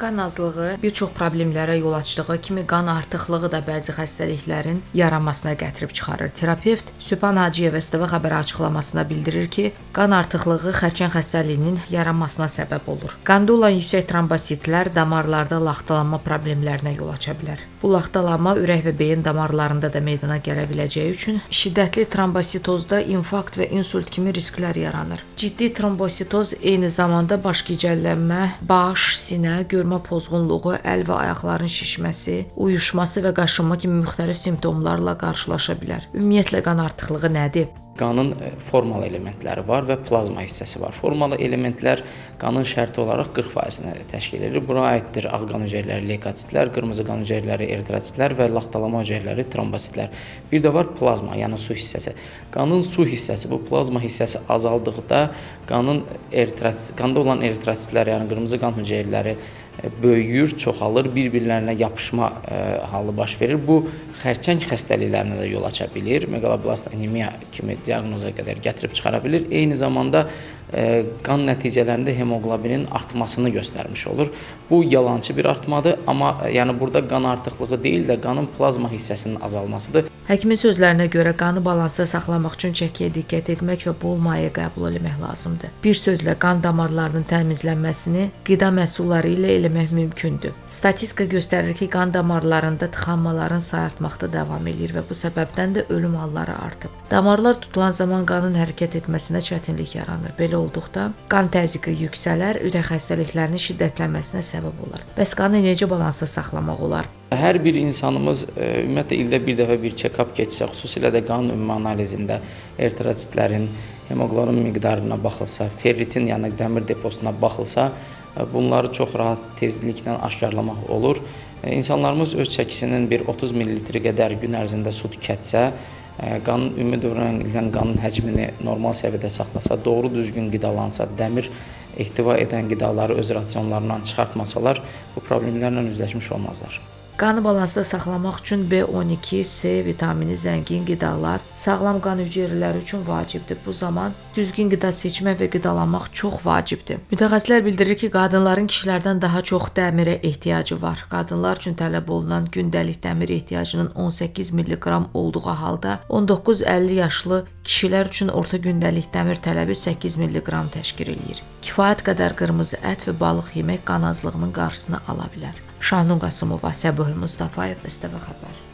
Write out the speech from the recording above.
Qan azlığı bir çox problemlərə yol açdığı kimi qan artıqlığı da bəzi xəstəliklərin yaranmasına gətirib çıxarır. Terapevt Sübhan Hacıyeva STV xəbər açıqlamasında bildirir ki, qan artıqlığı xərçəng xəstəliyinin yaranmasına səbəb olur. Qanda olan yüksək trombositlər damarlarda laxtalanma problemlərinə yol aça bilər. Bu laxtalanma ürək və beyin damarlarında da meydana gələ biləcəyi üçün şiddətli trombositozda infarkt və insult kimi risklər yaranır. Ciddi trombositoz eyni zamanda baş gicəllənmə, baş, sinə, görmə pozğunluğu, əl və ayaqların şişməsi, uyuşması və qaşınma kimi müxtəlif simptomlarla qarşılaşa bilər. Ümumiyyətlə qan artıqlığı nədir? Qanın formal elementləri var və plazma hissəsi var. Formal elementlər qanın şərti olaraq 40%-ni təşkil edir. Buna aiddir ağ qan hüceyrələri leykositlər, qırmızı qan hüceyrələri eritrositlər və laxtalama hüceyrələri trombositlər. Bir də var plazma, yəni su hissəsi. Qanın su hissəsi, bu plazma hissəsi azaldıqda qanda olan eritrositlər, yəni qırmızı qan hüceyrələri böyüyür, çoxalır, bir-birlərinə yapışma halı baş verir. Bu xərçəng xəstəliklərinə də yol aça bilir. Meqaloblast anemiya kimi diaqnoza qədər gətirib çıxara bilir. Eyni zamanda qan nəticələrində hemoqlobinin artmasını göstərmiş olur. Bu yalançı bir artmadır, amma yəni burada qan artıqlığı deyil də qanın plazma hissəsinin azalmasıdır. Həkimin sözlərinə görə qanı balansda saxlamaq üçün çəkiyə diqqət etmək və bol maye qəbul etmək lazımdır. Bir sözlə qan damarlarının təmizlənməsini qida məhsulları ilə eləmək mümkündür. Statistika göstərir ki, qan damarlarında tıxanmaların sayı artmaqda davam edir və bu səbəbdən də ölüm halları artıb. Damarlar tutulan zaman qanın hərəkət etməsinə çətinlik yaranır. Belə olduqda qan təzyiqi yüksələr, ürək xəstəliklərinin şiddətlənməsinə səbəb olar. Bəs qanı necə balansda saxlamaq olar? Hər bir insanımız ümumiyyətlə ildə bir dəfə bir check-up keçsə, xüsusilə də qan ümumi analizində eritrositlərin, hemoqlobin miqdarına baxılsa, ferritin, yəni dəmir deposuna baxılsa, bunları çox rahat tezliklə aşkarlamaq olur. İnsanlarımız öz çəkisinin bir 30 ml qədər gün ərzində su tükətsə, qanın ümumi dövrən edilən qanın həcmini normal səviyyədə saxlasa, doğru düzgün qidalansa, dəmir ehtiva edən qidaları öz rasionlarından çıxartmasalar, bu problemlərlə üzləşmiş olmazlar. Qanı balansda saxlamaq üçün B12, C vitamini zəngin qidalar sağlam qan hüceyrələri üçün vacibdir. Bu zaman düzgün qida seçmək və qidalanmaq çox vacibdir. Mütəxəssislər bildirir ki, qadınların kişilərdən daha çox dəmirə ehtiyacı var. Qadınlar üçün tələb olunan gündəlik dəmir ehtiyacının 18 mq olduğu halda 19-50 yaşlı kişilər üçün orta gündəlik dəmir tələbi 8 mq təşkil edir. Kifayət qədər qırmızı ət və balıq yemək qan azlığının qarşısını ala bilər. Şahnun Qasımova, Səbuhi Mustafayev, STV xəbər.